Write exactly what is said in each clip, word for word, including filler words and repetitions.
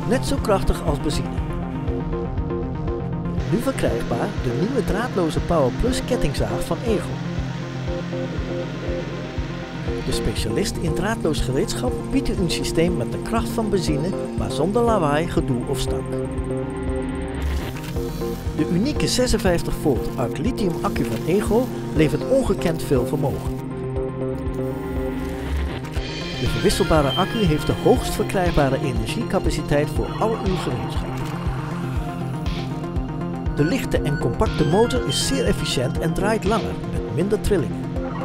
net zo krachtig als benzine. Nu verkrijgbaar de nieuwe draadloze Power Plus kettingzaag van Ego. De specialist in draadloos gereedschap biedt u een systeem met de kracht van benzine, maar zonder lawaai, gedoe of stank. De unieke zesenvijftig volt Arc lithium accu van Ego levert ongekend veel vermogen. De verwisselbare accu heeft de hoogst verkrijgbare energiecapaciteit voor al uw gereedschap. De lichte en compacte motor is zeer efficiënt en draait langer met minder trillingen.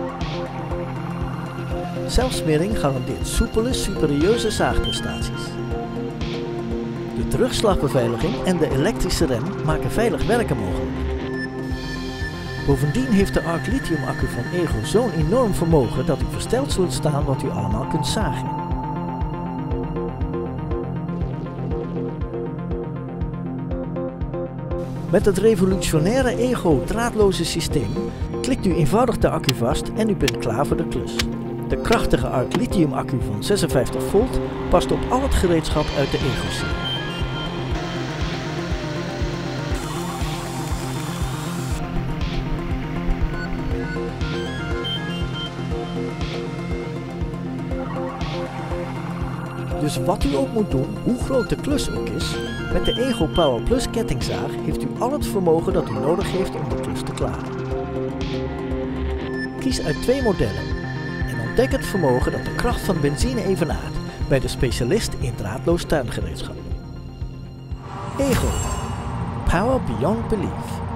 Zelfsmering garandeert soepele, superieuze zaagprestaties. De terugslagbeveiliging en de elektrische rem maken veilig werken mogelijk. Bovendien heeft de Arc lithium accu van Ego zo'n enorm vermogen dat u versteld zult staan wat u allemaal kunt zagen. Met het revolutionaire Ego draadloze systeem klikt u eenvoudig de accu vast en u bent klaar voor de klus. De krachtige Arc lithium accu van zesenvijftig volt past op al het gereedschap uit de Ego-serie. Dus wat u ook moet doen, hoe groot de klus ook is, met de Ego Power Plus kettingzaag heeft u al het vermogen dat u nodig heeft om de klus te klaren. Kies uit twee modellen en ontdek het vermogen dat de kracht van benzine evenaart bij de specialist in draadloos tuingereedschap. Ego. Power Beyond Belief.